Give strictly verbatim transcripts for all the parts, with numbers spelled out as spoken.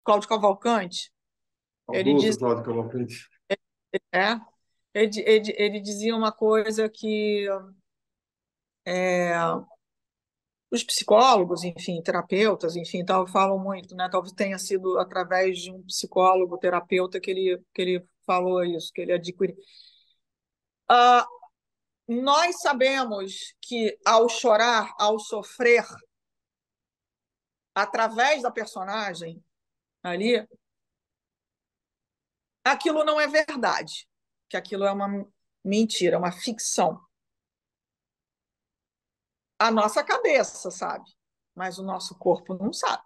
Cláudio Cavalcanti. Ele Saudoso diz, Cláudio Cavalcanti. é, ele, ele, ele dizia uma coisa que é, os psicólogos, enfim, terapeutas, enfim, tal, falam muito, né? Talvez tenha sido através de um psicólogo, terapeuta, que ele, que ele falou isso, que ele adquiriu. Ah, nós sabemos que ao chorar, ao sofrer, através da personagem ali, aquilo não é verdade, que aquilo é uma mentira, uma ficção. A nossa cabeça sabe, mas o nosso corpo não sabe.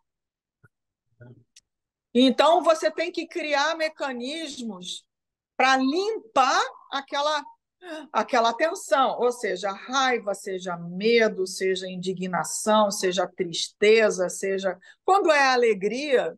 Então, você tem que criar mecanismos para limpar aquela, aquela tensão, ou seja, raiva, seja medo, seja indignação, seja tristeza, seja. Quando é alegria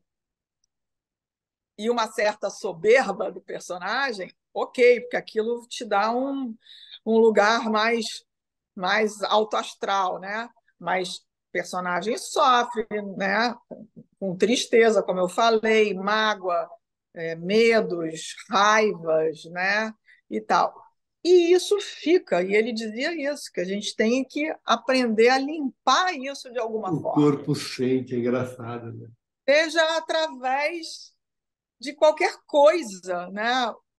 e uma certa soberba do personagem, ok, porque aquilo te dá um, um lugar mais, mais alto astral, né? Mas o personagem sofre, né? Com tristeza, como eu falei, mágoa, é, medos, raivas, né? E tal. E isso fica, e ele dizia isso, que a gente tem que aprender a limpar isso de alguma O forma, corpo sente, é engraçado, né? seja através de qualquer coisa, né?